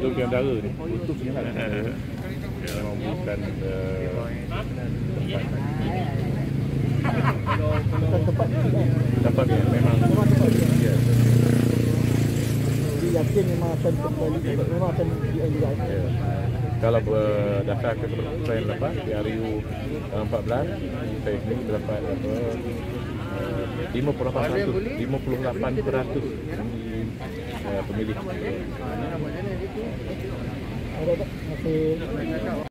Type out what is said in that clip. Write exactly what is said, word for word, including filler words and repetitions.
Untuk yang dara ni, kutub ni lah. Memang bukan tempat tempat yang memang ya. Yakin memang akan kembali, memang akan di-enjoy. Kalau berdasarkan keputusan yang lepas di hari empat belas, saya sendiri dapat apa lima puluh lapan peratus lima puluh lapan peratus pemilih. Ada tak? Masih